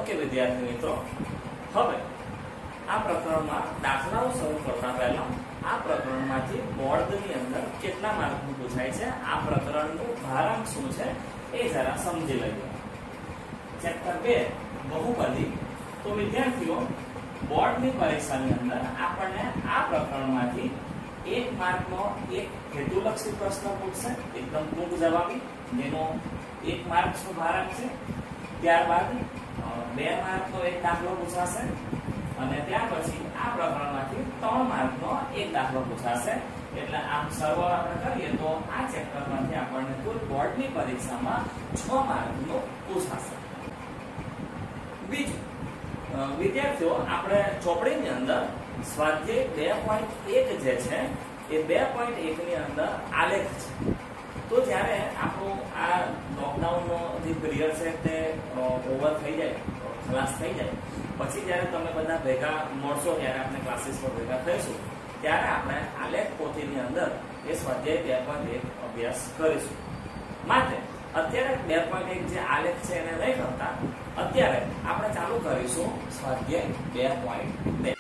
Okay વિદ્યાર્થી મિત્રો, હવે આ પ્રકરણમાં દાખલાઓ શરૂ કરતા પહેલા આ પ્રકરણમાંથી બોર્ડની અંદર કેટલા માર્કનું પૂછાય છે, આ પ્રકરણનું ભારાંક શું છે એ જરા સમજી લઈએ. ચેપ્ટર 2 બહુપદી. તો વિદ્યાર્થીઓ, બોર્ડની પરીક્ષાની અંદર આપણને આ પ્રકરણમાંથી 1 માર્કનો એક હેતુલક્ષી પ્રશ્ન પૂછશે, એકદમ ટૂંક જવાબી, જેનો 1 માર્કનું ભારાંક છે. ત્યારબાદ 2 માર્કનો એક દાખલો પૂછાશે અને ત્યાર પછી આ પ્રકરણમાંથી 3 માર્કનો એક દાખલો પૂછાશે. એટલે આમ સરવાળો આપણે કરીએ તો આ ચેપ્ટરમાંથી આપણને કુલ બોર્ડની પરીક્ષામાં 6 માર્કનો પૂછાશે. બીજું, વિદ્યાર્થીઓ, આપણે ચોપડીની અંદર સ્વાધ્યાય 2.1 જે છે એ 2.1 ની અંદર આલેખ છે. તો જ્યારે આપણું આ લોકડાઉનનો જે પીરિયડ છે તે ઓવર થઈ જાય, ખલાસ થઈ જાય, પછી જ્યારે તમે બધા ભેગા મળશો, ત્યારે આપણે ક્લાસીસ પર ભેગા થઈશું, ત્યારે આપણે આલેખ પોથીની અંદર એ સ્વાધ્યાય 2.1 અભ્યાસ કરીશું. માટે અત્યારે 2.1 જે આલેખ છે એને નહીં કરતા, અત્યારે આપણે ચાલુ કરીશું સ્વાધ્યાય 2.2.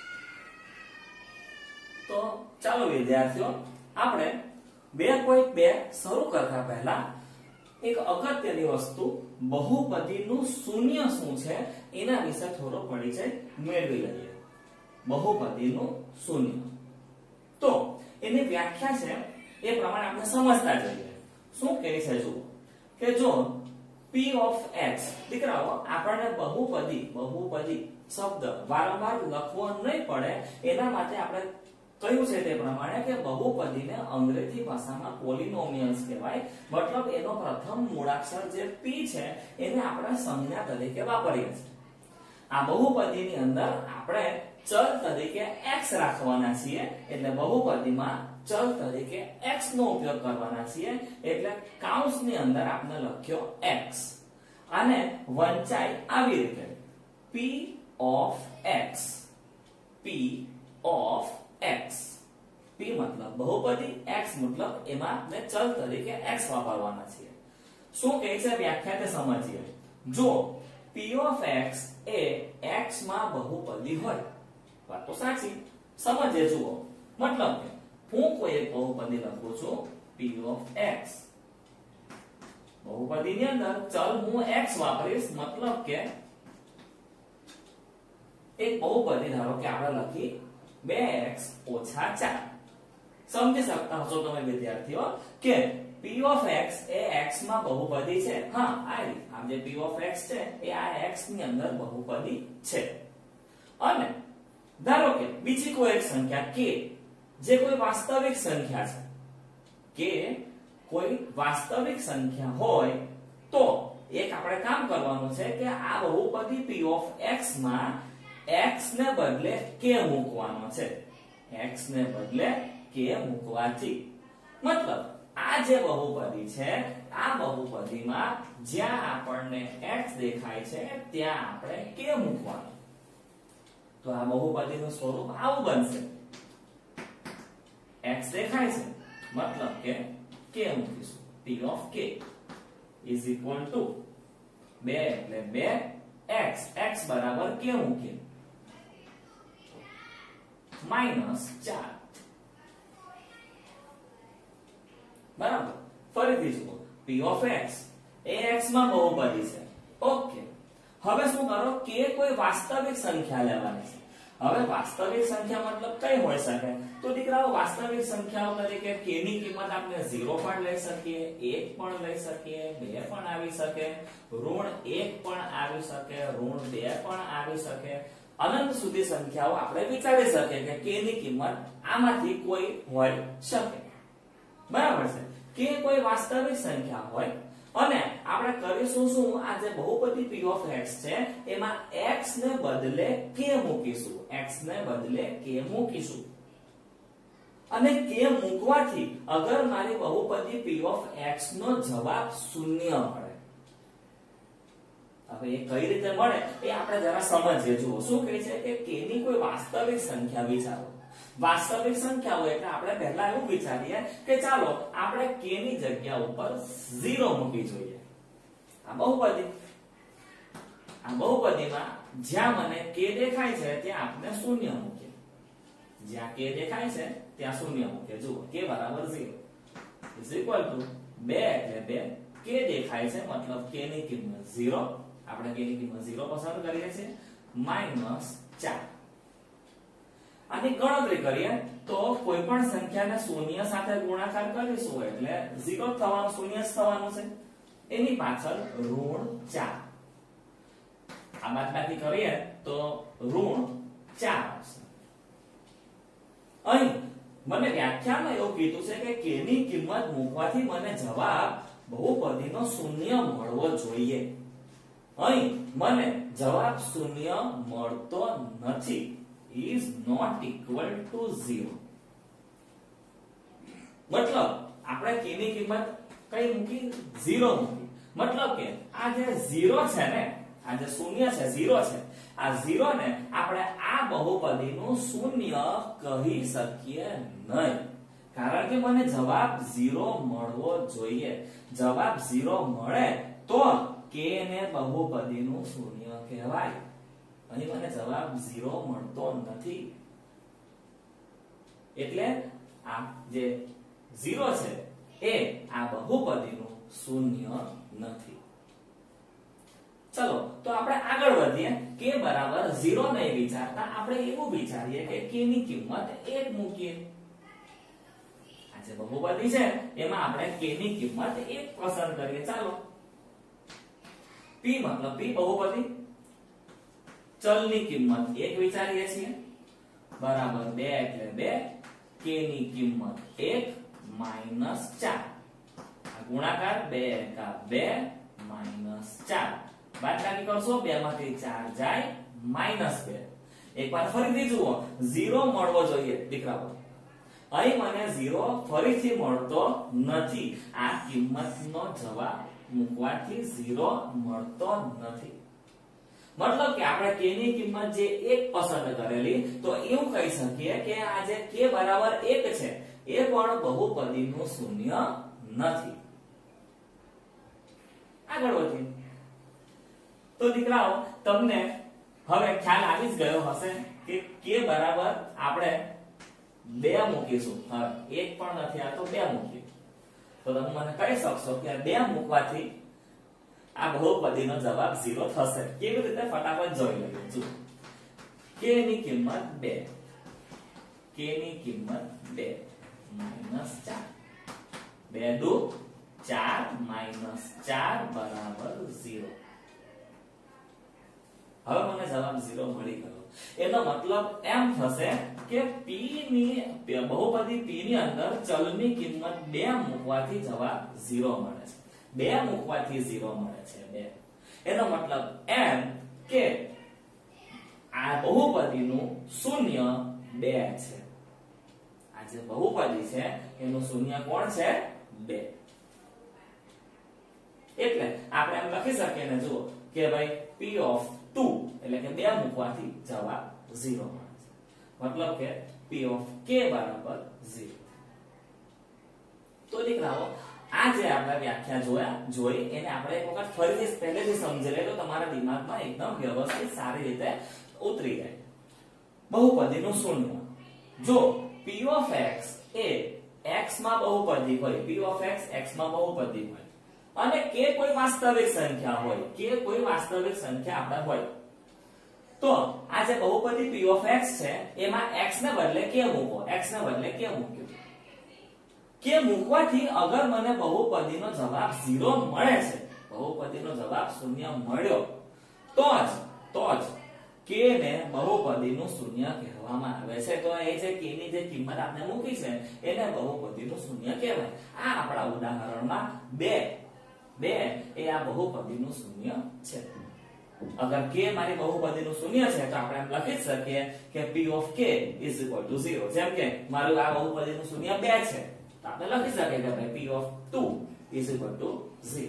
તો ચાલો વિદ્યાર્થીઓ, આપણે 2.2 શરૂ કરતા પહેલા એક અગત્યની વસ્તુ, બહુપદીનું શૂન્ય શું છે એના વિશે થોડો પરિચય મેળવી લઈએ. બહુપદીનું શૂન્ય, તો એની વ્યાખ્યા છે એ પ્રમાણે આપણે સમજતા જઈએ. શું કહે છે જુઓ, કે જો p of x, દીકરાઓ આપણને બહુપદી શબ્દ વારંવાર લખવો નહીં પડે એના માટે આપણે કહ્યું છે તે પ્રમાણે કે બહુપદીને અંગ્રેજી ભાષામાં પોલિનોમિયલ્સ કહેવાય. મતલબ એનો પ્રથમ મૂળાક્ષર જે p છે એને આપણે સંજ્ઞા તરીકે વાપરીએ છીએ. આ બહુપદીની અંદર આપણે ચલ તરીકે x રાખવાના છીએ, એટલે બહુપદીમાં ચલ તરીકે x નો ઉપયોગ કરવાના છીએ. એટલે કૌંસની અંદર આપણે લખ્યો x અને વંચાય આવી રીતે p of x. p of x, p મતલબ બહુપદી, x મતલબ એમાં આપણે ચલ તરીકે x વાપરવાના છીએ. શું કહે છે વ્યાખ્યા તે સમજીએ. જો p of x A x માં બહુપદી હોય, વાત તો સાચી, સમજે જુઓ. મતલબ કે હું કોઈ એક બહુપદી લખું છું p of x, બહુપદીની અંદર ચલ હું x વાપરીશ. મતલબ કે એક બહુપદી ધારો કે આપણે લખી 2x - 4. સમજી શકતા હશો તમે વિદ્યાર્થીઓ કે p of x A x માં બહુપદી છે. હા, આ જે p of x છે એ આ x ની અંદર બહુપદી છે. અને ધારો કે બીજી કોઈ એક સંખ્યા k, જે કોઈ વાસ્તવિક સંખ્યા છે, કે કોઈ વાસ્તવિક સંખ્યા હોય, તો એક આપણે કામ કરવાનું છે કે આ બહુપદી p of x માં x ને બદલે k મૂકવાનો છે. x ને બદલે k મૂકવાથી મતલબ આ જે બહુપદી છે, આ બહુપદીમાં જ્યાં આપણને x દેખાય છે ત્યાં આપણે k મૂકવાનું. તો આ બહુપદીનું સ્વરૂપ આવું બનશે. x દેખાય છે મતલબ કે k મૂકીશું. p of k is equal to 2 એટલે 2x, x બરાબર k મૂકીએ -4. બરાબર. ફરીથી જુઓ, p of x A x માં બહુપદી છે. ઓકે, હવે શું કરો કે કોઈ વાસ્તવિક સંખ્યા લેવાની છે. હવે વાસ્તવિક સંખ્યા મતલબ કઈ હોઈ શકે? તો દીકરાઓ, વાસ્તવિક સંખ્યાઓ તરીકે k ની કિંમત આપણે 0 પણ લઈ શકીએ, 1 પણ લઈ શકીએ, 2 પણ આવી શકે, ઋણ 1 પણ આવી શકે, ઋણ 2 પણ આવી શકે. અનંત સુધી સંખ્યાઓ આપણે વિચારી શકીએ કે k ની કિંમત આમાંથી કોઈ હોઈ શકે. બરાબર છે. k કોઈ વાસ્તવિક સંખ્યા હોય અને આપણે કરીશું શું, આ જે બહુપદી p of x છે એમાં x ને બદલે k મૂકીશું. x ને બદલે k મૂકીશું અને k મૂકવાથી અગર મારી બહુપદી p of x નો જવાબ શૂન્ય મળે. હવે એ કઈ રીતે મળે એ આપણે જરા સમજીએ. જુઓ, શું કહે છે કે k ની કોઈ વાસ્તવિક સંખ્યા વિચારો. વાસ્તવિક સંખ્યા હોય એટલે આપણે પહેલા એવું વિચારીએ કે ચાલો આપણે k ની જગ્યા ઉપર 0 મૂકી જોઈએ. આ બહુપદી આ બહુપદીમાં જ્યાં મને k દેખાય છે ત્યાં આપણે શૂન્ય મૂકીએ, જ્યાં k દેખાય છે ત્યાં શૂન્ય મૂકીએ. જુઓ k બરાબર 0 ઇઝ ઇક્વલ ટુ 2 એટલે 2, k દેખાય છે મતલબ k ની કિંમત 0, આપણે k ની કિંમત 0 પસંદ કરીએ છીએ, -4. આની ગણતરી કરીએ તો કોઈ પણ સંખ્યાને શૂન્ય સાથે ગુણાકાર કરીશું એટલે 0 થવાનું, શૂન્ય જ થવાનું છે, એની પાછળ -4. આ બાદબાકી કરીએ તો -4 આવશે. અહીં મને વ્યાખ્યામાં એવું કીધું છે કે k ની કિંમત મૂકવાથી મને જવાબ બહુપદીનો શૂન્ય મળવો જોઈએ. અહીં મને જવાબ શૂન્ય મળતો નથી, is not equal to 0. મતલબ આપણે k ની કિંમત કઈ મૂકી? 0 મૂકી. મતલબ કે આ જે 0 છે ને, આ જે શૂન્ય છે, 0 છે, આ 0 ને આપણે આ બહુપદીનું શૂન્ય કહી શકીએ નહીં, કારણ કે મને જવાબ 0 મળવો જોઈએ. જવાબ 0 મળે તો k ને બહુપદીનું શૂન્ય કહેવાય. અહીં મને જવાબ 0 મળતો નથી, એટલે આ જે 0 છે એ આ બહુપદીનું શૂન્ય નથી. ચલો તો આપણે આગળ વધીએ. k બરાબર 0 નહીં વિચારતા આપણે એવું વિચારીએ કે k ની કિંમત 1 મૂકીએ. આ જે બહુપદી છે એમાં આપણે k ની કિંમત 1 પસંદ કરીએ. ચાલો, p મતલબ p બહુપદી, ચલની કિંમત 1 વિચારીએ છીએ, બરાબર 2 એટલે 2, k ની કિંમત 1 -4. આ ગુણાકાર 2 × 2 -4. બાદબાકી કરશો 2 માંથી 4 જાય -2. એકવાર ફરીથી જુઓ, 0 મળવો જોઈએ દીકરાઓ. અહીં મને 0 ફરીથી મળતો નથી. આ કિંમતનો જવાબ મૂકવાથી 0 મળતો નથી. મતલબ કે આપણે k ની કિંમત જે 1 પસંદ કરેલી, તો એવું કહી શકીએ કે આ જે k બરાબર 1 છે એ પણ બહુપદીનું શૂન્ય નથી. આગળ વધીએ તો દીકરાઓ તમને હવે ખ્યાલ આવી જ ગયો હશે કે k બરાબર આપણે 2 મૂકીશું. હવે 1 પણ નથી, આ તો 2 મૂકીએ તો તમે મને કહી શકશો કે 2 મૂકવાથી આ બહુપદીનો જવાબ 0 થશે. કેવી રીતે? ફટાફટ જોઈ લઈએ. જુઓ, k ની કિંમત 2, k ની કિંમત 2 -4, 2 દુ 4 -4 બરાબર 0. હવે મને જવાબ 0 મળી ગયો. એનો મતલબ એમ થશે કે p ની બહુપદી p ની અંદર ચલની કિંમત 2 મૂકવાથી જવાબ 0 મળે છે. 2 મૂકવાથી 0 મળે છે. 2 એનો મતલબ એમ કે આ બહુપદીનું શૂન્ય 2 છે. આ જે બહુપદી છે એનું શૂન્ય કોણ છે? 2. એટલે આપણે એમ લખી શકીએ ને, જુઓ કે ભાઈ p of 2 એટલે કે 2 મૂકવાથી જવાબ 0 મળે છે. મતલબ કે p of k બરાબર 0. તો દીકરાઓ આ જે આપણે વ્યાખ્યા જોઈ એને આપણે એક વખત ફરીથી પહેલેથી સમજી લઈએ તો તમારા દિમાગમાં એકદમ વ્યવસ્થિત સારી રીતે ઉતરી જાય. બહુપદીનું શૂન્ય. જો p of x A x માં બહુપદી હોય, p of x x માં બહુપદી હોય અને k કોઈ વાસ્તવિક સંખ્યા હોય, k કોઈ વાસ્તવિક સંખ્યા આપણે હોય, તો આ જે બહુપદી p of x છે એમાં x ને બદલે k મૂકો, x ને બદલે k મૂક્યું. k મૂકવાથી અગર મને બહુપદીનો જવાબ 0 મળે છે, બહુપદીનો જવાબ 0 મળ્યો, તો જ k ને બહુપદીનું શૂન્ય કહેવામાં આવે છે. તો એ જે k ની જે કિંમત આપણે મૂકી છે એને બહુપદીનું શૂન્ય કહેવાય. આ આપણા ઉદાહરણમાં 2 એ આ બહુપદીનું શૂન્ય છે. અગર k મારી બહુપદીનું શૂન્ય છે તો આપણે એમ લખી શકીએ કે p of k is equal to 0. જેમ કે મારું આ બહુપદીનું શૂન્ય 2 છે તો આપણે લખી શકીએ કે p of 2 is equal to 0.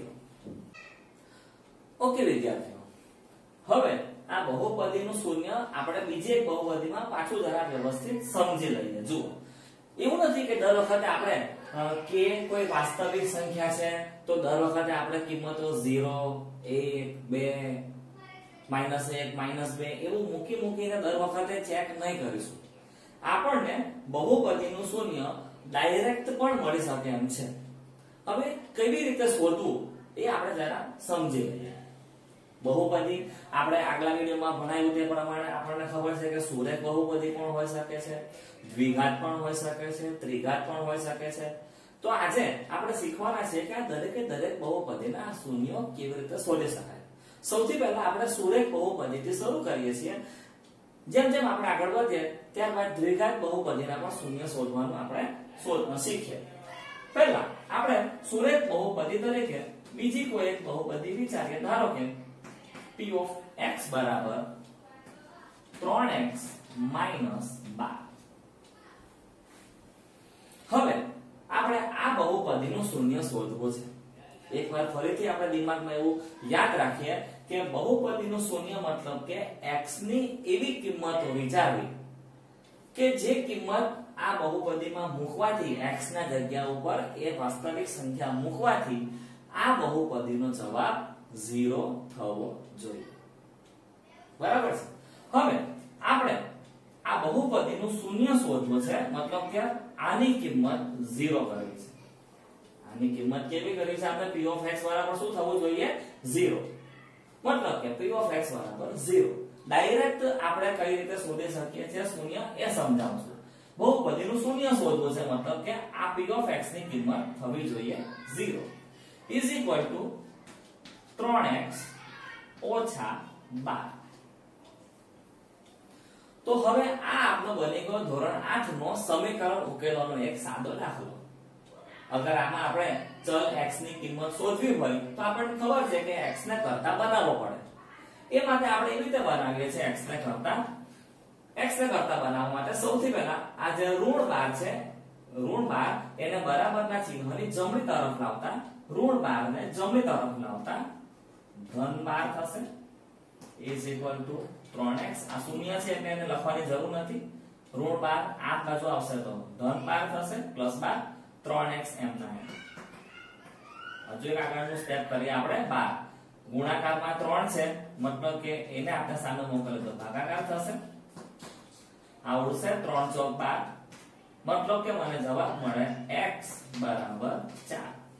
Okay વિદ્યાર્થીઓ, હવે આ બહુપદીનું શૂન્ય આપણે બીજી એક બહુપદીમાં પાછું જરા વ્યવસ્થિત સમજી લઈએ. જુઓ, એવું નથી કે દર વખતે આપણે k કોઈ વાસ્તવિક સંખ્યા છે તો દર વખતે આપણે કિંમતો 0, 1, 2 -1 -2 એવું મૂકીને દર વખતે ચેક નહીં કરીશું. આપણને બહુપદીનું શૂન્ય ડાયરેક્ટ પણ મળી શકે એમ છે. હવે કેવી રીતે શોધવું એ આપણે જરા સમજી લઈએ. બહુપદી આપણે આગલા વિડિયોમાં ભણાવ્યું તે પ્રમાણે આપણને ખબર છે કે સુરેખ બહુપદી પણ હોઈ શકે છે, દ્વિઘાત પણ હોઈ શકે છે, ત્રિઘાત પણ હોઈ શકે છે. તો આજે આપણે શીખવાના છે કે આ દરેકે દરેક બહુપદીના શૂન્યો કેવી રીતે શોધી શકાય. સૌથી પહેલા આપણે સુરેખ બહુપદીથી શરૂ કરીએ છીએ. જેમ જેમ આપણે આગળ વધીએ ત્યારબાદ દ્વિઘાત બહુપદીના પણ શૂન્ય શોધવાનું આપણે શીખીએ. પહેલા આપણે સુરેખ બહુપદી તરીકે બીજી કોઈ એક બહુપદી વિચારીએ. ધારો કે p of x બરાબર 3x minus 12. હવે આપણે આ બહુપદીનું શૂન્ય શોધવું છે. એકવાર ફરીથી આપણે દિમાગમાં એવું યાદ રાખીએ કે બહુપદીનું શૂન્ય મતલબ કે x ની એવી કિંમતો વિચારવી કે જે કિંમત આ બહુપદીમાં મૂકવાથી x ના જગ્યા ઉપર એ વાસ્તવિક સંખ્યા મૂકવાથી આ બહુપદીનો જવાબ 0 થવો જોઈએ. બરાબર છે. હવે આપણે આ બહુપદીનું શૂન્ય શોધવું છે. મતલબ કે આની કિંમત 0 કરવી છે. આની કિંમત કેવી કરવી છે? આપણે p of x બરાબર શું થવું જોઈએ? 0. મતલબ કે p of x બરાબર 0. ડાયરેક્ટ આપણે કઈ રીતે શોધી શકીએ છીએ શૂન્ય એ સમજાવું છું. બહુપદીનું શૂન્ય શોધવું છે મતલબ કે આ p of x ની કિંમત થવી જોઈએ 0 is equal to 3x ઓછા 12. તો હવે આ આપણો બની ગયો ધોરણ 8 નો સમીકરણ ઉકેલવાનો એક સાદો દાખલો. અગર આમાં આપણે ચલ x ની કિંમત શોધવી હોય તો આપણને ખબર છે કે x ને કરતા બનાવવો પડે. એ માટે આપણે એવી રીતે બનાવીએ છીએ x ને કરતા બનાવવા માટે સૌથી પહેલા આ જે ઋણ બાર છે, ઋણ બાર એને બરાબરના ચિહ્નની જમણી તરફ લાવતા, ઋણ બાર ને જમણી તરફ લાવતા ધન 12 થશે is equal to 3x. આ શૂન્ય છે એટલે એને લખવાની જરૂર નથી. ઋણ 12 આ બાજુ આવશે તો ધન 12 થશે પ્લસ 12 3x એમ ના. હજુ એક આગળનું સ્ટેપ કરીએ આપણે. 12 ગુણાકારમાં 3 છે મતલબ કે એને આપણે સામે મોકલે તો ભાગાકાર થશે. આવડશે 3 ચોક 12 મતલબ કે મને જવાબ મળે x બરાબર 4.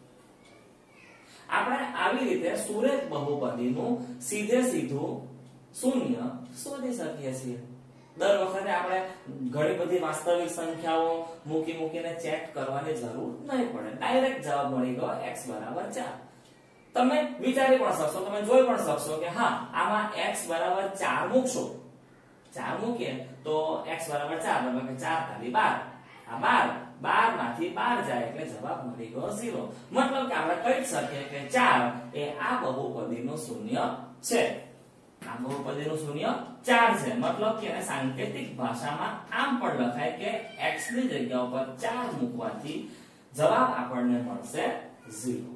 આપણે આવી રીતે સુરેખ બહુપદીનું સીધું શૂન્ય શોધી શકીએ છીએ. દર વખતે આપણે ઘણી બધી વાસ્તવિક સંખ્યાઓ મૂકીને ચેક કરવાની જરૂર નહીં પડે. ડાયરેક્ટ જવાબ મળી ગયો x બરાબર 4. તમે વિચારી પણ શકશો, તમે જોઈ પણ શકશો કે હા આમાં x બરાબર 4 મૂકશો. 4 મૂકીએ તો x બરાબર 4 મતલબ કે 4 તારી 12. આ 12 માંથી 12 જાય એટલે જવાબ મળી ગયો 0. મતલબ કે આપણે કહી શકીએ કે 4 એ આ બહુપદીનું શૂન્ય છે. આ બહુપદીનું શૂન્ય 4 છે. મતલબ કે એને સાંકેતિક ભાષામાં આમ પણ લખાય કે x ની જગ્યા ઉપર 4 મૂકવાથી જવાબ આપણને મળશે 0.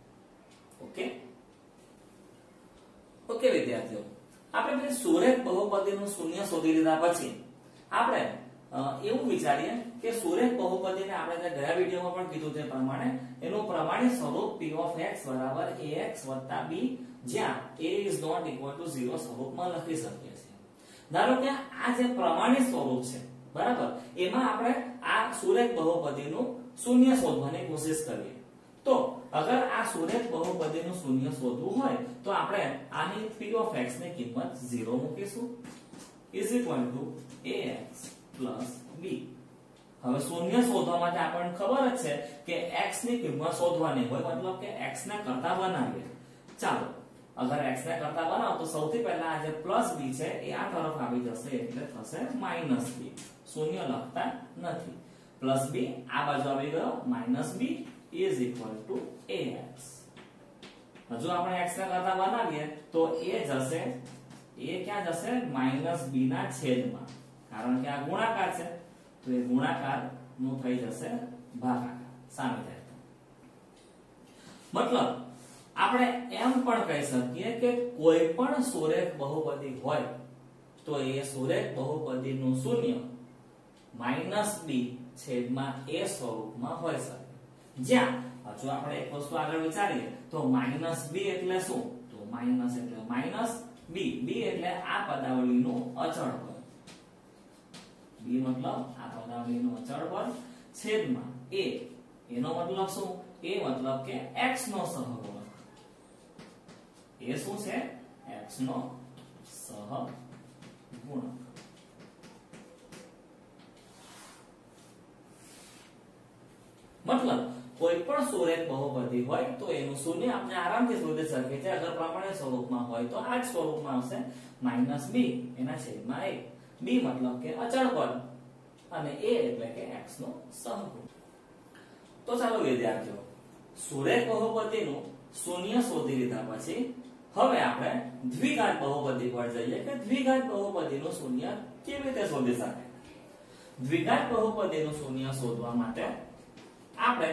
ઓકે વિદ્યાર્થીઓ, આપણે પછી સુરેખ બહુપદીનું શૂન્ય શોધી લીધા પછી આપણે એવું વિચારીએ કે સુરેખ બહુપદીને આપણે ગયા વિડિયોમાં પણ કીધું તે પ્રમાણે એનું પ્રમાણિત સ્વરૂપ p of x બરાબર ax + b જ્યાં a is not equal to 0 સ્વરૂપમાં લખી શકીએ છીએ. ધારો કે આ જે પ્રમાણિત સ્વરૂપ છે બરાબર, એમાં આપણે આ સુરેખ બહુપદીનું શૂન્ય શોધવાની કોશિશ કરીએ. તો અગર આ સુરેખ બહુપદીનું શૂન્ય શોધવું હોય તો આપણે આની p of x ની કિંમત 0 મૂકીશું is equal to ax + b. હવે શૂન્ય શોધવા માટે આપણને ખબર જ છે કે x ની કિંમત શોધવાની હોય મતલબ કે x ને કરતા બનાવીએ. ચાલો અગર x ને કરતા બનાવો તો સૌથી પહેલા આ જે +b છે એ આ તરફ આવી જશે એટલે થશે -b. શૂન્ય લખતા નથી. +b આ બાજુ આવી ગયો -b is equal to ax. હજુ આપણે x ને કરતા બનાવીએ તો a જશે, a ક્યાં જશે? -b ના છેદમાં. કારણ કે આ ગુણાકાર છે તો એ ગુણાકાર નું થઈ જશે ભાગાકાર સામે જાય. મતલબ આપણે એમ પણ કહી શકીએ કે કોઈ પણ સુરેખ બહુપદી હોય તો એ સુરેખ બહુપદીનું શૂન્ય -b છેદમાં a સ્વરૂપમાં હોય શકે. જ્યાં હજુ આપણે એક વસ્તુ આગળ વિચારીએ તો -b એટલે શું? તો માઈનસ એટલે b એટલે આ પદાવલીનું અચળ પદ, b મતલબ આ પદાવલીનું અચળ પદ છેદમાં a, એનો મતલબ શું? a મતલબ કે x નો સહગુણક, એ શું છે? x નો સહગુણક. મતલબ કોઈ પણ સુરેખ બહુપદી હોય તો એનું શૂન્ય આપણે આરામથી શોધી શકીએ છીએ. અગર પ્રમાણિત સ્વરૂપમાં હોય તો આ જ સ્વરૂપમાં આવશે -b એના છેદમાં a. b મતલબ કે અચળ પદ અને a એટલે કે x નો સહગુણક. તો ચાલો વિદ્યાર્થીઓ, સુરેખ બહુપદીનું શૂન્ય શોધી લીધા પછી હવે આપણે દ્વિઘાત બહુપદી પર જઈએ કે દ્વિઘાત બહુપદીનું શૂન્ય કેવી રીતે શોધી શકાય. દ્વિઘાત બહુપદીનું શૂન્ય શોધવા માટે આપણે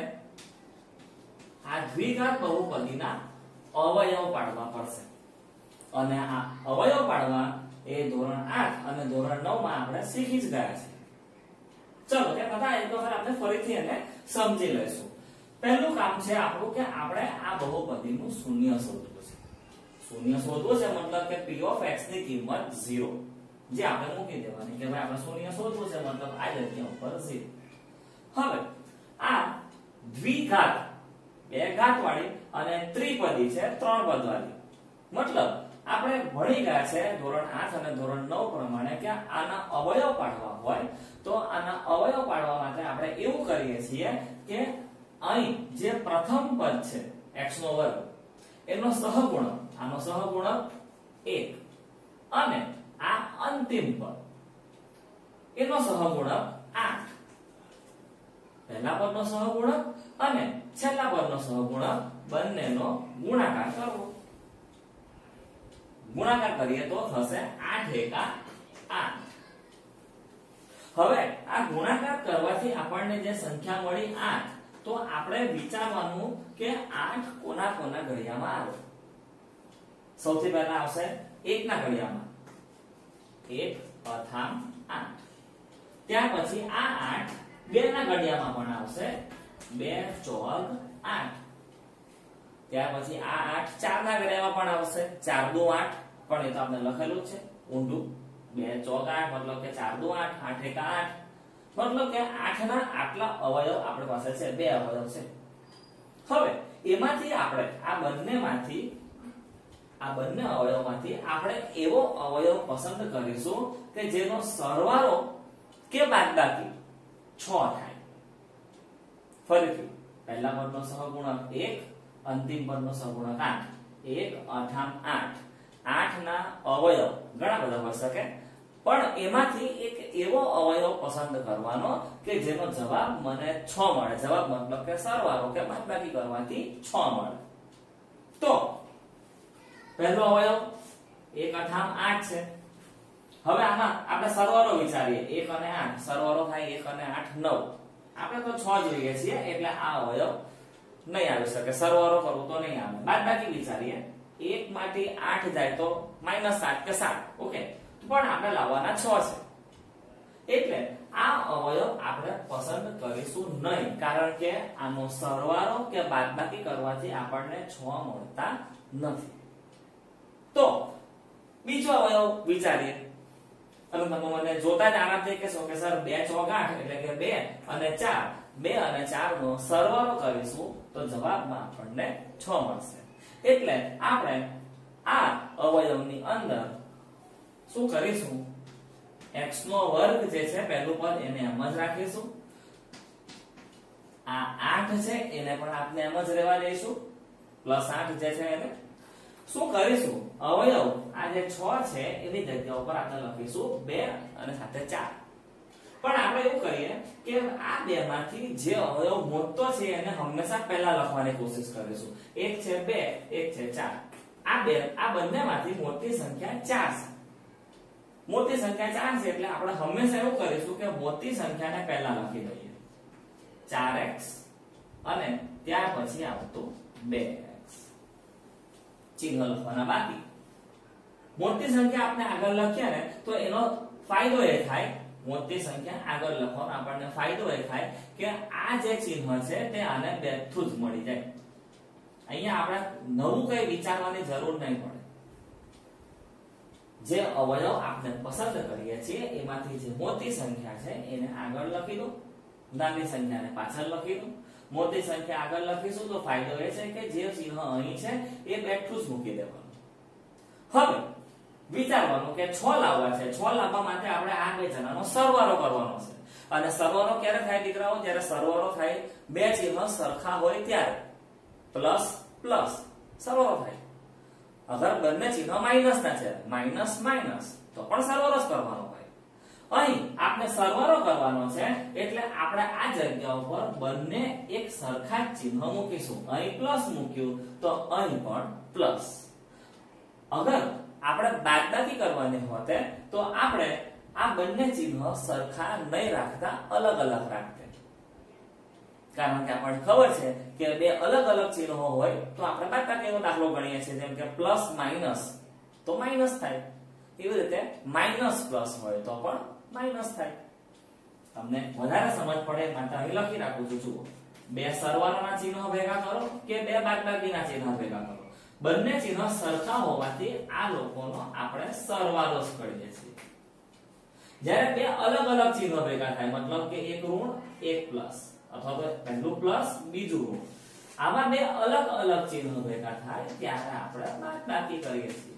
આ દ્વિઘાત બહુપદીના અવયવ પાડવા પડશે અને આ અવયવ પાડવા એ ધોરણ 8 અને ધોરણ 9 માં આપણે શીખી જ ગયા છે. ચલો તે બધા એક વખત આપણે ફરીથી એને સમજી લઈશું. પહેલું કામ છે આપણું કે આપણે આ બહુપદીનું શૂન્ય શોધવું છે. શૂન્ય શોધવું છે મતલબ કે p of x ની કિંમત 0 જે આપણે મૂકી દેવાની કે ભાઈ આપણે શૂન્ય શોધવું છે મતલબ આ જગ્યા ઉપર 0. હવે આ દ્વિઘાત બે ઘાત વાળી અને ત્રિપદી છે ત્રણ પદ વાળી. મતલબ આપણે ભણી ગયા છે ધોરણ 8 અને ધોરણ 9 પ્રમાણે કે આના અવયવ પાડવા હોય તો આના અવયવ પાડવા માટે આપણે એવું કરીએ છીએ કે અહીં જે પ્રથમ પદ છે x નો વર્ગ એનો સહગુણક, આનો સહગુણક 1 અને આ અંતિમ પદ એનો સહગુણક 8. પહેલા પદનો સહગુણક અને છેલ્લા પદનો સહગુણક બંનેનો ગુણાકાર કરવો. ગુણાકાર કરીએ તો થશે 8 એકા 8. હવે આ ગુણાકાર કરવાથી આપણને જે સંખ્યા મળી 8, તો આપણે વિચારવાનું કે 8 કોના કોના ઘડિયામાં આવે. સૌથી પહેલા આવશે 1 ના ઘડિયામાં, 1 અથામ 8. ત્યાર પછી આ 8 2 ના ઘડિયામાં પણ આવશે, 2 ચોક 8. ત્યાર પછી આ 8 4 ના ઘડિયામાં પણ આવશે, 4 દુ 8. પણ એ તો આપણે લખેલું છે ઊંધું, 2 ચોક 8 મતલબ કે 4 દુ 8, 8 એકા 8 મતલબ કે 8 ના આટલા અવયવ આપણી પાસે છે, 2 અવયવ છે. હવે એમાંથી આપણે આ બંને અવયવમાંથી આપણે એવો અવયવ પસંદ કરીશું કે જેનો સરવાળો કે બાદબાકી 6 થાય. ફરીથી પહેલા પદનો સહગુણક 1, અંતિમ પદનો સહગુણક 8, 1 અથામ 8. 8 ના અવયવ ઘણા બધા હોઈ શકે, પણ એમાંથી એક એવો અવયવ પસંદ કરવાનો કે જેનો જવાબ મને 6 મળે. જવાબ મતલબ કે સરવાળો કે બાદબાકી કરવાથી 6 મળે. તો પહેલો અવયવ 1 અથામ 8 છે. હવે આમાં આપણે સરવાળો વિચારીએ, 1 અને 8 સરવાળો થાય 1 અને 8 9. આપણે તો 6 જોઈએ છીએ એટલે આ અવયવ નહીં આવી શકે, સરવાળો કરવો તો નહીં આવે. બાદબાકી વિચારીએ, 1 માંથી 8 જાય તો -7 કે 7. ઓકે, પણ આપણે લાવવાના 6 છે એટલે આ અવયવ આપણે પસંદ કરીશું નહીં, કારણ કે આનો સરવાળો કે બાદબાકી કરવાથી આપણને 6 મળતા નથી. તો બીજો અવયવ વિચારીએ અને તમે મને જોતા જ આરામથી કહેશો કે સર 2 ચોક 8 એટલે કે 2 અને 4, 2 અને 4 નો સરવાળો કરીશું તો જવાબમાં આપણને 6 મળશે. એટલે આપણે આ અવયવની અંદર શું કરીશું, x નો વર્ગ જે છે પહેલું પદ એને એમ જ રાખીશું, આ 8 છે એને પણ આપણે એમ જ રહેવા દઈશું, +8 જે છે એને શું કરીશું, અવયવ આ જે 6 છે એની જગ્યા ઉપર આપણે લખીશું 2 અને સાથે 4. પણ આપણે એવું કરીએ કે આ બે માંથી જે અવયવ મોટો છે એને હંમેશા પહેલા લખવાની કોશિશ કરીશું. એક છે 2, એક છે 4. આ બંનેમાંથી મોટી સંખ્યા 4 છે. મોટી સંખ્યા 4 છે એટલે આપણે હંમેશા એવું કરીશું કે મોટી સંખ્યાને પહેલા લખી દઈએ, 4x અને ત્યાર પછી આવતું 2x. ચિહ્ન લખવાના બાકી. મોટી સંખ્યા આપણે આગળ લખીએ ને તો એનો ફાયદો એ થાય, મોટી સંખ્યા આગળ લખવાનો આપણને ફાયદો એ થાય કે આ જે ચિહ્ન છે તે આને બેઠું જ મળી જાય. અહીંયા આપણે નવું કઈ વિચારવાની જરૂર નહીં પડે. જે અવયવ આપણે પસંદ કરીએ છીએ એમાંથી જે મોટી સંખ્યા છે એને આગળ લખી દો, નાની સંખ્યાને પાછળ લખી દો. મોટી સંખ્યા આગળ લખીશું તો ફાયદો એ છે કે જે ચિહ્ન અહીં છે એ બેઠું જ મૂકી દેવાનું. હવે વિચારવાનું કે 6 લાવવા છે. 6 લાવવા માટે આપણે આ બે જણાનો સરવાળો કરવાનો છે. અને સરવાળો ક્યારે થાય દીકરાઓ? જ્યારે સરવાળો થાય બે ચિહ્ન સરખા હોય ત્યારે. પ્લસ પ્લસ સરવાળો થાય. અગર બંને ચિહ્ન માઈનસ ના છે, માઈનસ માઈનસ, તો પણ સરવાળો જ કરવાનો હોય. અહીં આપણે સરવાળો કરવાનો છે એટલે આપણે આ જગ્યા ઉપર બંને એક સરખા જ ચિહ્ન મૂકીશું. અહીં પ્લસ મૂક્યું તો અહીં પણ પ્લસ. અગર આપણે બાદબાકી કરવાની હોતે તો આપણે આ બંને ચિહ્ન સરખા નહીં રાખતા, અલગ અલગ રાખતે. કારણ કે આપણને ખબર છે કે બે અલગ અલગ ચિહ્નો હોય તો આપણે બાદબાકીનો દાખલો ગણીએ છીએ. જેમ કે પ્લસ માઈનસ તો માઈનસ થાય, એવી રીતે માઈનસ પ્લસ હોય તો પણ માઈનસ થાય. તમને વધારે સમજ પડે માટે અહીં લખી રાખું છું. જુઓ, બે સરવાળાના ચિહ્નો ભેગા કરો કે બે બાદબાકીના ચિહ્નો ભેગા કરો, બંને ચિહ્નો સરખા હોવાથી આ લોકોનો આપણે સરવાળો જ કરીએ છીએ. જ્યારે બે અલગ અલગ ચિહ્નો ભેગા થાય, મતલબ કે એક ઋણ એક પ્લસ, અથવા તો પહેલું પ્લસ બીજું ઋણ, આમાં બે અલગ અલગ ચિહ્નો ભેગા થાય ત્યારે આપણે બાદબાકી કરીએ છીએ.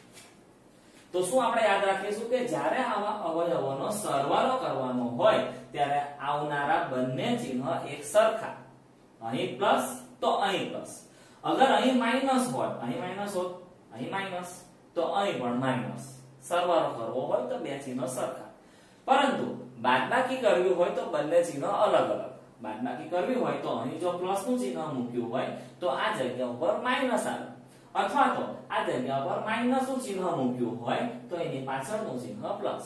તો શું આપણે યાદ રાખીશું કે જ્યારે આવા અવયવોનો સરવાળો કરવાનો હોય ત્યારે આવનારા બંને ચિહ્ન એક સરખા. અહીં પ્લસ તો અહીં પ્લસ. અગર અહીં માઈનસ હોત, અહીં માઈનસ હોત, અહીં માઈનસ, તો અહીં પણ માઈનસ. સરવાળો કરવો હોય તો બે ચિહ્નો સરખા. પરંતુ બાદબાકી કરવી હોય તો બંને ચિહ્નો અલગ અલગ. બાદબાકી કરવી હોય તો અહીં જો પ્લસ નું ચિહ્ન મૂક્યું હોય તો આ જગ્યા ઉપર માઈનસ આવે, અથવા તો આ જગ્યા પર માઈનસ નું ચિહ્ન મૂક્યું હોય તો એની પાછળનું ચિહ્ન પ્લસ.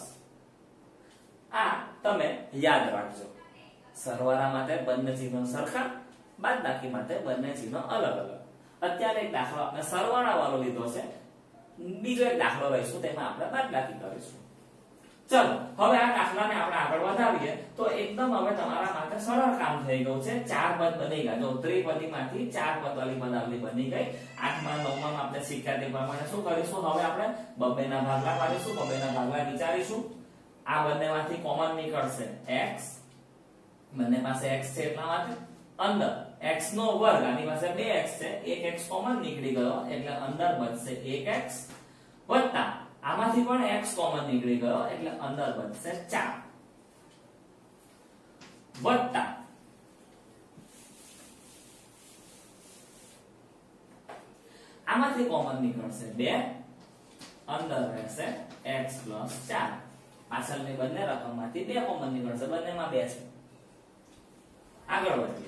આ તમે યાદ રાખજો. સરવાળા માટે બંને ચિહ્નો સરખા, બાદબાકી માટે બંને ચિહ્નો અલગ અલગ. અત્યારે એક દાખલો આપણે સરવાળા વાળો લીધો છે, બીજો એક દાખલો લઈશું તેમાં આપણે બાદબાકી કરીશું. ચલો હવે આ દાખલાને આપણે આગળ વધારીએ તો એકદમ હવે તમારા માટે સરળ કામ થઈ ગયું છે. 4 પદ બની ગયા. જો ત્રિપદીમાંથી 4 પદ વાળી પદાવલી બની ગઈ. 8મા 9મા આપણે શીખ્યા તે પ્રમાણે શું કરીશું? હવે આપણે બબ્બેના ભાગલા પાડીશું, બબ્બેના ભાગલા વિચારીશું. આ બંનેમાંથી કોમન નીકળશે x, બંને પાસે x છે એટલા માટે અંદર x નો વર્ગ, આની પાસે 2x છે, 1x કોમન નીકળી ગયો એટલે અંદર બચશે 1x, વત્તા આમાંથી પણ x કોમન નીકળી ગયો એટલે અંદર બચશે 4, વત્તા આમાંથી કોમન નીકળશે 2, અંદર રહેશે x + 4. પાછળની બંને રકમમાંથી 2 કોમન નીકળશે, બંનેમાં 2 છે. આગળ વધીએ.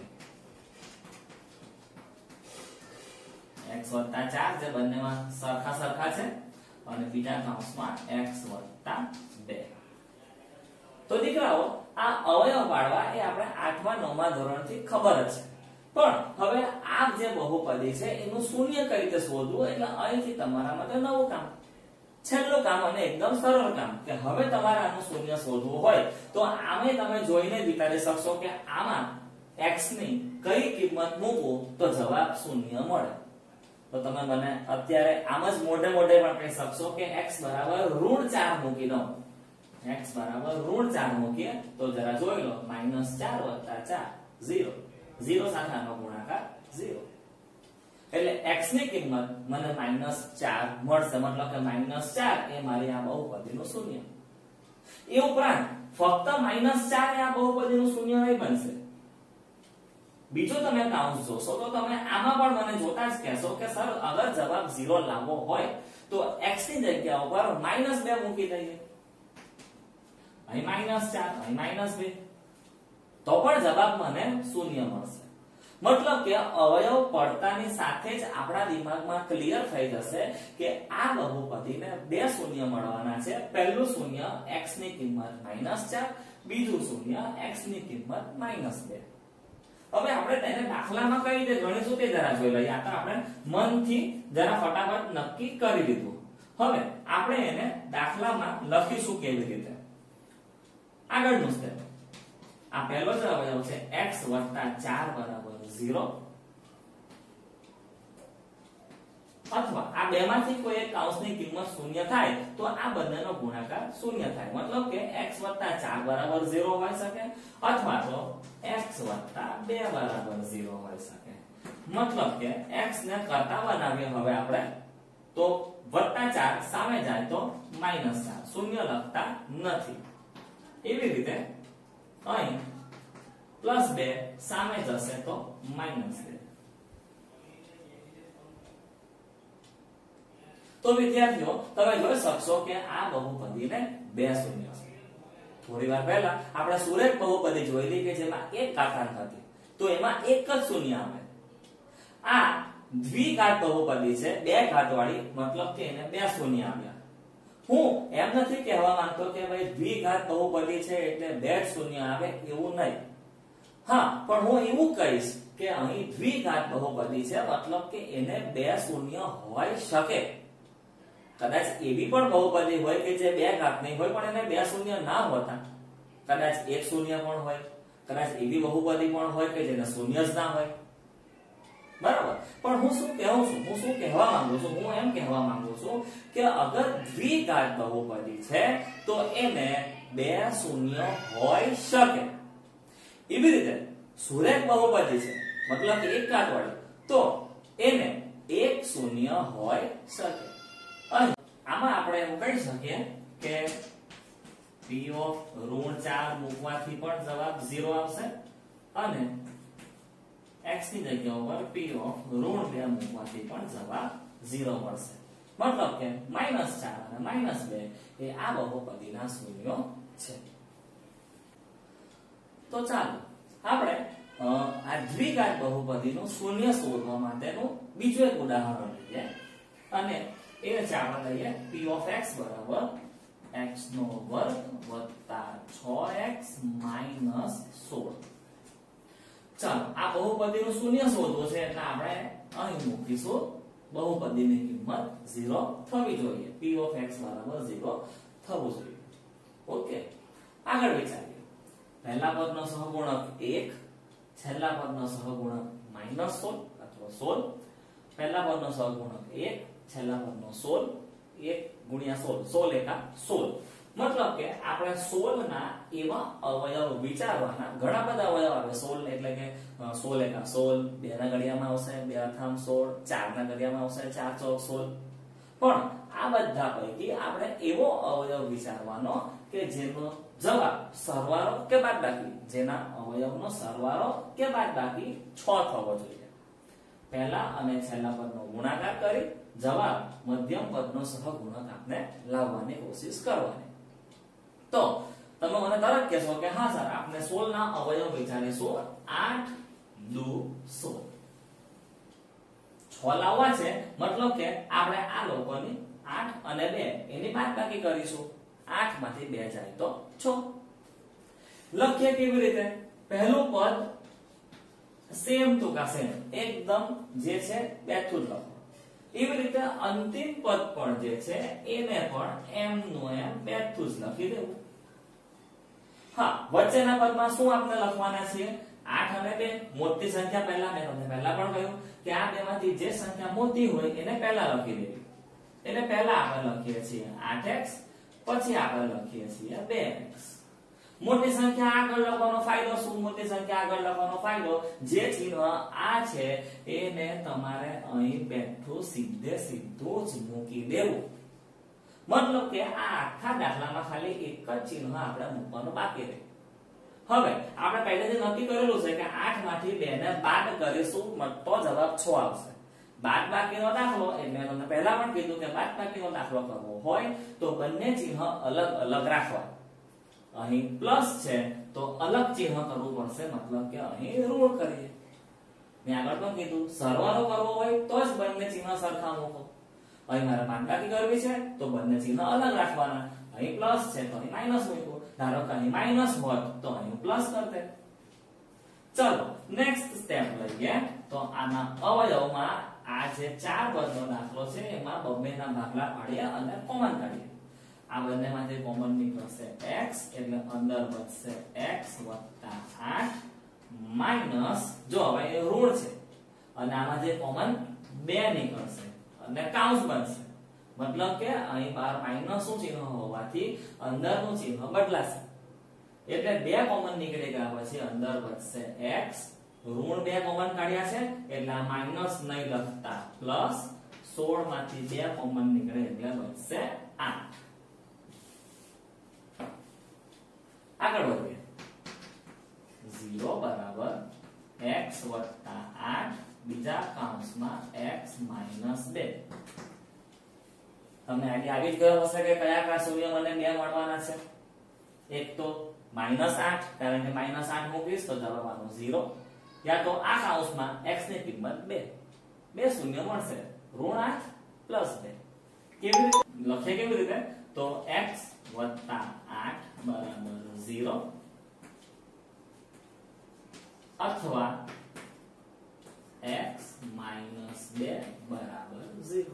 x + 4 જે બંનેમાં સરખા છે અને બીજા કૌંસમાં x + 2. તો દીકરાઓ આ અવયવ પાડવા એ આપણે 8મા 9મા ધોરણથી ખબર જ છે. પણ હવે આ જે બહુપદી છે એનું શૂન્ય કઈ રીતે શોધવું, એટલે અહીંથી તમારા માટે નવું કામ, છેલ્લું કામ અને એકદમ સરળ કામ કે હવે તમારે આનું શૂન્ય શોધવું હોય તો આમે તમે જોઈને વિચારી શકશો કે આમાં x ની કઈ કિંમત મૂકવું તો જવાબ શૂન્ય મળે. તો તમે મને અત્યારે આમ જ મોઢે પણ કહી શકશો કે x = -4 મૂકી દો. x = -4 મૂકીએ તો જરા જોઈ લો, -4 + 4 0, 0 સાથે આનો ગુણાકાર 0, એટલે x ની કિંમત મને -4 મળશે. મતલબ કે -4 એ મારી આ બહુપદીનું શૂન્ય. એ ઉપરાંત ફક્ત -4 એ આ બહુપદીનું શૂન્ય નહીં બનશે. બીજો તમે કાઉન્સ જોશો તો તમે આમાં પણ મને જોતા જ કહેશો કે સર અગર જવાબ 0 લાવવો હોય તો x ની જગ્યા ઉપર -2 મૂકી દઈએ. અહીં -4, અહીં -2, તો પણ જવાબ મને શૂન્ય મળશે. મતલબ કે અવયવ પડતાની સાથે જ આપણા દિમાગમાં ક્લિયર થઈ જશે કે આ બહુપદીને 2 શૂન્ય મળવાના છે. પહેલું શૂન્ય x ની કિંમત -4, બીજું શૂન્ય x ની કિંમત -2. હવે આપણે તેને દાખલામાં કઈ રીતે ગણીશું તે જરા જોઈ લઈએ. આ તો આપણે મનથી જરા ફટાફટ નક્કી કરી દીધું. હવે આપણે એને દાખલામાં લખીશું કેવી રીતે. આગળનું સ્ટેપ, આ પહેલો જ અવયવ છે x + 4 = 0, અથવા આ આ બે માંથી કોઈ એક કૌંસની કિંમત શૂન્ય થાય તો આ બંનેનો ગુણાકાર શૂન્ય થાય, મતલબ કે x + 4 બરાબર 0 હોઈ શકે અથવા તો x + 2 બરાબર 0 હોઈ શકે, મતલબ કે x ને કરતા બનાવીએ હવે આપણે તો +4 સામે જાય તો -4, શૂન્ય લખતા નથી. એવી રીતે અહીં +2 સામે જશે તો -2. તો વિદ્યાર્થીઓ તમે જોઈ શકશો કે આ બહુપદીને બે શૂન્ય છે. થોડી વાર પહેલા આપણે સુરેખ બહુપદી જોઈ લીધી કે જેમાં એક ઘાતાંક હતી તો એમાં એક જ શૂન્ય આવે. આ દ્વિઘાત બહુપદી છે, બે ઘાતવાળી, મતલબ કે એને બે શૂન્ય આવ્યા. હું એમ નથી કહેવા માંગતો કે ભાઈ દ્વિઘાત બહુપદી છે એટલે બે જ શૂન્ય આવે એવું નહીં. હા, પણ હું એવું કહીશ કે અહીં દ્વિઘાત બહુપદી છે મતલબ કે એને બે શૂન્ય હોઈ શકે. કદાચ એવી પણ બહુપદી હોય કે જે બે ઘાતની હોય પણ એને બે શૂન્ય ના હોતા, કદાચ એક શૂન્ય પણ હોય, કદાચ એવી બહુપદી પણ હોય કે જેને શૂન્ય જ ના હોય. બરાબર, પણ હું શું કહું છું, હું શું કહેવા માંગુ છું, હું એમ કહેવા માંગુ છું કે અગર દ્વિઘાત બહુપદી છે તો એને બે શૂન્ય હોઈ શકે. એવી રીતે સુરેખ બહુપદી છે મતલબ કે એક ઘાતવાળી તો એને એક શૂન્ય હોઈ શકે. આમાં આપણે એવું કહી શકીએ કે p(-4) મૂકવાથી પણ જવાબ 0 આવશે અને x ની જગ્યા ઉપર p(-2) મૂકવાથી પણ જવાબ 0 મળશે, મતલબ કે -4 અને -2 એ આ બહુપદીના શૂન્યો છે. તો ચાલો આપણે આ દ્વિઘાત બહુપદીનું શૂન્ય શોધવા માટેનું બીજું એક ઉદાહરણ લઈએ અને એ છે આપણે લઈએ p(x) બરાબર x² + 6x - 16. ચાલો આ બહુપદીનું શૂન્ય શોધવું છે એટલે આપણે અહીં મૂકીશું બહુપદીની કિંમત 0 થવી જોઈએ, p(x) બરાબર 0 થવું જોઈએ. ઓકે, આગળ વિચારીએ. પહેલા પદનો સહગુણક 1, છેલ્લા પદનો સહગુણક -16 અથવા 16. પહેલા પદનો સહગુણક 1, છેલ્લા પદનો 16, 1 × 16, 16 એકા 16. મતલબ કે આપણે 16 ના એવા અવયવ વિચારવાના, ઘણા બધા અવયવ આવે 16 એટલે કે 16 એકા 16, 2 ના ઘડિયામાં આવશે 2 અથામ 16, 4 ના ઘડિયામાં આવશે 4 ચોક 16. પણ આ બધા પૈકી આપણે એવો અવયવ વિચારવાનો કે જેનો જવાબ સરવાળો કે બાદબાકી, જેના અવયવનો સરવાળો કે બાદબાકી 6 થવો જોઈએ. પહેલા અને છેલ્લા પદનો ગુણાકાર કરી જવાબ મધ્યમ પદનો સહગુણક આપણે લાવવાની કોશિશ કરવાની. તો તમે મને તરત કહેશો કે હા સર આપણે 16 ના અવયવ વિચારીશું, 8 દુ 16. 6 લાવવા છે મતલબ કે આપણે આ લોકોની 8 અને 2 એની બાદબાકી કરીશું. 8 માંથી 2 જાય તો 6. લખીએ કેવી રીતે? પહેલું પદ સેમ ટુ કા સેમ, એકદમ જે છે બેઠું જ લખો. એવી રીતે અંતિમ પદ પણ જે છે એને પણ એમ નું એમ બેઠું જ લખી દેવું. હા, વચ્ચેના પદમાં શું આપણે લખવાના છે? 8 અને 2. મોટી સંખ્યા પહેલા, મેં તમને પહેલા પણ કહ્યું કે આ બેમાંથી જે સંખ્યા મોટી હોય એને પહેલા લખી દેવી. એટલે પહેલા આપણે લખીએ છીએ 8x, પછી આપણે લખીએ છીએ 2x. મોટી સંખ્યા આગળ લખવાનો ફાયદો શું? મોટી સંખ્યા આગળ લખવાનો ફાયદો, જે ચિહ્ન આ છે એને તમારે અહીં બેઠું સીધું જ મૂકી દેવું. મતલબ કે આ આખા દાખલામાં ખાલી એક જ ચિહ્ન આપણે મૂકવાનું બાકી રહે. હવે આપણે પહેલેથી નક્કી કરેલું છે કે 8 માંથી 2 ને બાદ કરીશું તો જવાબ 6 આવશે. બાદબાકીનો દાખલો એટલે મેં તમને પહેલા પણ કીધું કે બાદબાકીનો દાખલો કરવો હોય તો બંને ચિહ્ન અલગ અલગ રાખવા. અહીં પ્લસ છે તો અલગ ચિહ્ન કરવું પડશે, મતલબ કે અહીં ઋણ કરીએ. મેં આગળ પણ કીધું સરવાળો કરવો હોય તો જ બંને ચિહ્ન સરખા મૂકો. અહીં મારે બાદબાકી કરવી છે તો બંને ચિહ્ન અલગ રાખવાના. અહીં પ્લસ છે તો અહીં માઈનસ મૂકો. ધારો કે અહીં માઈનસ હોત તો અહીં પ્લસ કરતે. ચલો નેક્સ્ટ સ્ટેપ લઈએ. તો આના અવયવમાં આ જે 4 પદનો દાખલો છે એમાં બંનેના ભાગલા પાડીએ અને કોમન કાઢીએ. આ બંનેમાંથી કોમન નીકળશે x એટલે અંદર વધશે x + 8 માઈનસ, જો હવે એ ઋણ છે અને આમાંથી કોમન 2 નીકળશે અને કાઉન્સ બનશે, મતલબ કે અહીં બહાર માઈનસ નું ચિહ્ન હોવાથી અંદરનું ચિહ્ન બદલાશે, એટલે 2 કોમન નીકળી ગયા પછી અંદર વધશે x, ઋણ 2 કોમન કાઢ્યા છે એટલે આ માઈનસ નહીં લખતા પ્લસ, 16 માંથી 2 કોમન નીકળે એટલે વધશે 8. આગળ વધીએ. 0 બરાબર x વત્તા 8 બીજા કૌંસમાં x માઈનસ 2. તમને આઈડિયા આવી જ ગયો હશે કે કયા શૂન્ય મને 2 મળવાના છે. એક તો -8, કારણ કે -8 મૂકીશ તો જવાબ આવવાનો 0, યા તો આ કૌંસમાં x ની કિંમત 2. 2 શૂન્ય મળશે, -8 + 2. કેવી રીતે લખે, કેવી રીતે? તો x વત્તા 8 બરાબર 0 અથવા x માઈનસ 2 બરાબર 0.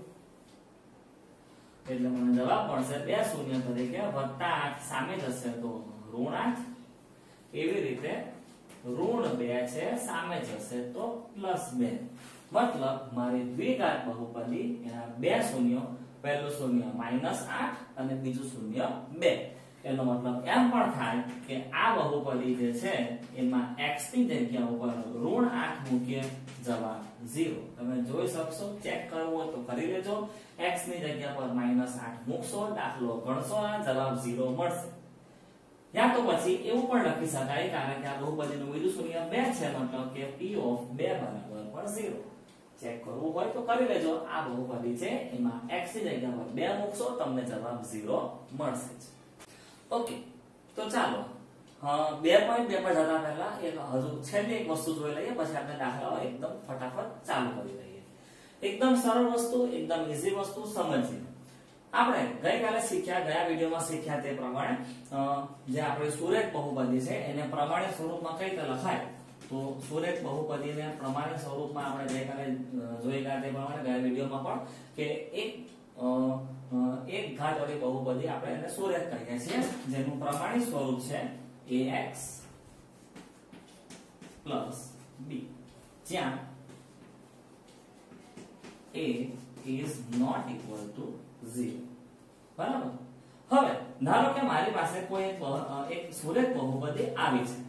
એટલે મને જવાબ મળશે 2 શૂન્ય તરીકે વત્તા 8 સામે જશે તો -8, એવી રીતે ઋણ 2 છે સામે જશે તો +2. મતલબ મારી દ્વિઘાત બહુપદી એના 2 શૂન્યો, પહેલું શૂન્ય -8 અને બીજું શૂન્ય 2. એનો મતલબ એમ પણ થાય કે આ બહુપદી જે છે એમાં x ની જગ્યા ઉપર -8 મૂકીએ, જવાબ 0. તમે જોઈ શકશો, ચેક કરવું હોય તો કરી લેજો. x ની જગ્યા પર -8 મૂકશો, દાખલો ગણશો, જવાબ 0 મળશે. યા તો પછી એવું પણ લખી શકાય, કારણ કે આ બહુપદીનું બીજું શૂન્ય 2 છે, મતલબ કે p ઓફ 2 બરાબર પણ 0. ચેક કરવું હોય તો કરી લેજો. આ બહુપદી છે એમાં x ની જગ્યા પર 2 મૂકશો, તમને જવાબ 0 મળશે. ઓકે, તો ચાલો 2.2 પર જતા પહેલા એક હજુ છેલ્લી એક વસ્તુ જોઈ લઈએ, પછી આપણે દાખલાઓ એકદમ ફટાફટ ચાલુ કરી દઈએ. એકદમ સરળ વસ્તુ, એકદમ ઈઝી વસ્તુ સમજીએ. આપણે ગઈકાલે શીખ્યા, ગયા વિડિયોમાં શીખ્યા તે પ્રમાણે જે આપણે સુરેખ બહુપદી છે એને પ્રમાણિત સ્વરૂપમાં કઈ રીતે લખાય. તો સુરેખ બહુપદીને પ્રમાણિત સ્વરૂપમાં આપણે ગઈકાલે જોઈ ગયા તે પ્રમાણે ગયા વિડિયોમાં પણ કે એક ઘાત વાળી બહુપદી આપણે એને સુરેખ કહીએ છીએ, જેનું પ્રમાણિત સ્વરૂપ છે ax + b, જ્યાં a is not equal to 0. બરાબર. હવે ધારો કે મારી પાસે કોઈ એક સુરેખ બહુપદી આવી છે,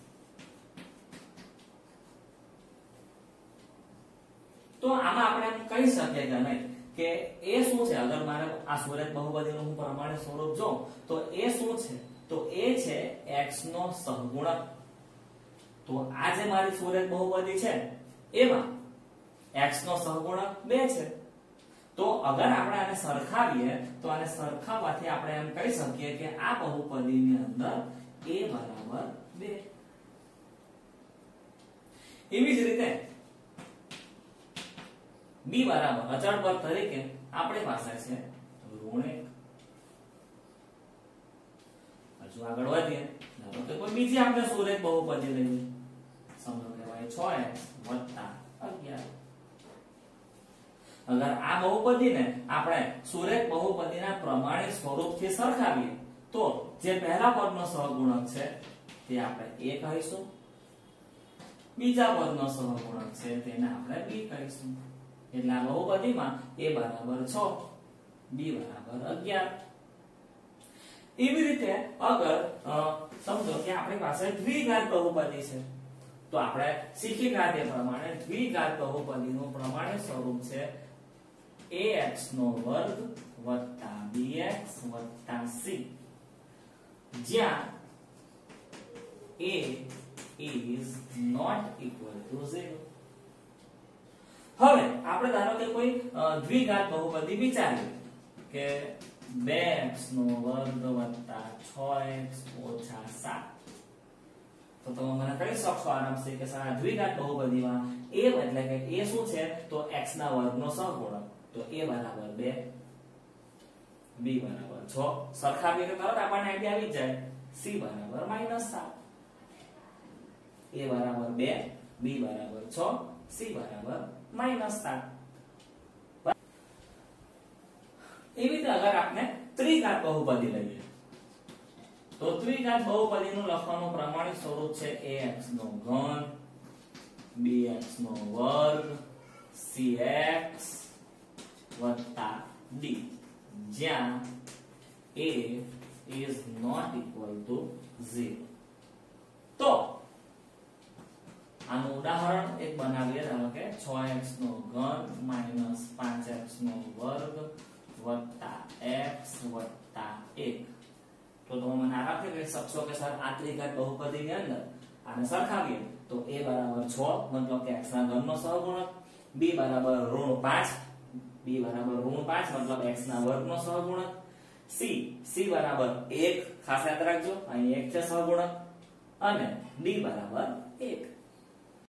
તો આમાં આપણે એમ કહી શકીએ કે નહીં કે એ શું છે. અગર મારે આ સુરેખ બહુપદીનું હું પ્રમાણિત સ્વરૂપ જોઉં તો એ શું છે, તો એ છે x નો સહગુણક. તો આ જે મારી સુરેખ બહુપદી છે એમાં x નો સહગુણક 2 છે. તો અગર આપણે આને સરખાવીએ તો આને સરખાવવાથી આપણે એમ કહી શકીએ કે આ બહુપદીની અંદર a બરાબર 2. એવી જ રીતે b બરાબર અચળ પદ તરીકે આપણી પાસે છે ઋણ 1. હજુ આગળ વધીએ, ધારો કે કોઈ બીજી આપણે સુરેખ બહુપદી લઈએ, સમજો કે ભાઈ 6x + 11. અગર આ બહુપદીને આપણે સુરેખ બહુપદીના પ્રમાણિત સ્વરૂપથી સરખાવીએ તો જે પહેલા પદનો સહગુણક છે તે આપણે a કહીશું, બીજા પદનો સહગુણક છે તેને આપણે b કહીશું. એટલે આ બહુપદીમાં a બરાબર 6, b બરાબર 11. એવી રીતે અગર સમજો કે આપણી પાસે દ્વિઘાત બહુપદી છે, તો આપણે શીખી ગયા તે પ્રમાણે દ્વિઘાત બહુપદીનું પ્રમાણિત સ્વરૂપ છે ax² + bx + c, જ્યાં a is not equal to 0. હવે આપણે ધારો કે કોઈ દ્વિઘાત બહુપદી વિચારીએ કે 2x² + 6x - 7. તો તમે મને કહી શકશો આરામથી કે આ દ્વિઘાત બહુપદીમાં a એટલે કે a શું છે, તો x² નો સહગુણક. તો a બરાબર 2, b બરાબર 6. સરખાવીએ તો તરત આપણને આઈડિયા આવી જાય. c બરાબર -7. a બરાબર 2, b બરાબર 6, c બરાબર -7. એવી રીતે અગર આપણે ત્રિઘાત બહુપદી લઈએ તો ત્રિઘાત બહુપદીનું લખવાનું પ્રમાણિત સ્વરૂપ છે ax3 bx2 cx વત્તા ડી, જ્યાં a is not equal to 0. તો આનું ઉદાહરણ એક બનાવીએ, ધારો કે 6x નો ઘન માઈનસ 5x નો વર્ગ વત્તા x વત્તા 1. તો તમે મને આરામથી કહી શકશો કે સર આ ત્રિઘાત બહુપદીની અંદર આને સરખાવીએ તો a બરાબર 6 મતલબ કે x ના ઘનનો સહગુણક, b બરાબર -5, b બરાબર -5 મતલબ x ના વર્ગનો સહગુણક, c બરાબર 1, ખાસ યાદ રાખજો અહીં 1 છે સહગુણક, અને d બરાબર 1.